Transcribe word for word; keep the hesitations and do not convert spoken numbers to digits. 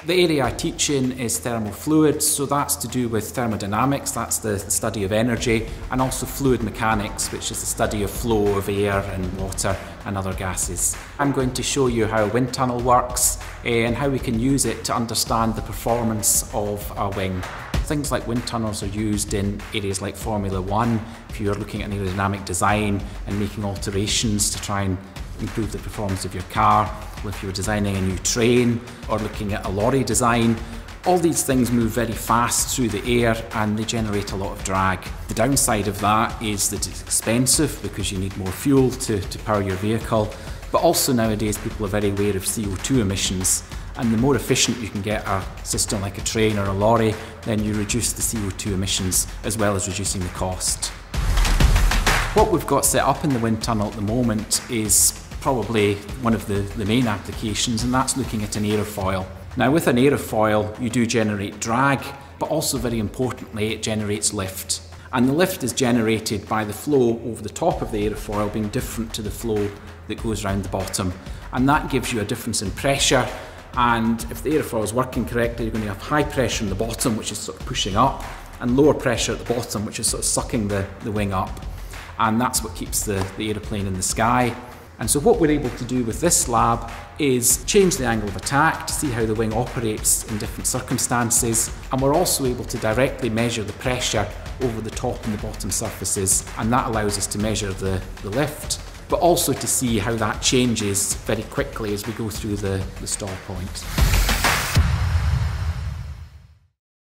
The area I teach in is thermal fluids, so that's to do with thermodynamics, that's the study of energy, and also fluid mechanics, which is the study of flow of air and water and other gases. I'm going to show you how a wind tunnel works and how we can use it to understand the performance of a wing. Things like wind tunnels are used in areas like Formula One, if you're looking at an aerodynamic design and making alterations to try and improve the performance of your car, or if you're designing a new train or looking at a lorry design. All these things move very fast through the air and they generate a lot of drag. The downside of that is that it's expensive because you need more fuel to, to power your vehicle, but also nowadays people are very aware of C O two emissions, and the more efficient you can get a system like a train or a lorry, then you reduce the C O two emissions as well as reducing the cost. What we've got set up in the wind tunnel at the moment is probably one of the, the main applications, and that's looking at an aerofoil. Now with an aerofoil you do generate drag, but also very importantly it generates lift. And the lift is generated by the flow over the top of the aerofoil being different to the flow that goes around the bottom. And that gives you a difference in pressure, and if the aerofoil is working correctly you're going to have high pressure in the bottom, which is sort of pushing up, and lower pressure at the bottom, which is sort of sucking the, the wing up. And that's what keeps the, the aeroplane in the sky. And so what we're able to do with this lab is change the angle of attack to see how the wing operates in different circumstances, and we're also able to directly measure the pressure over the top and the bottom surfaces, and that allows us to measure the, the lift, but also to see how that changes very quickly as we go through the, the stall point.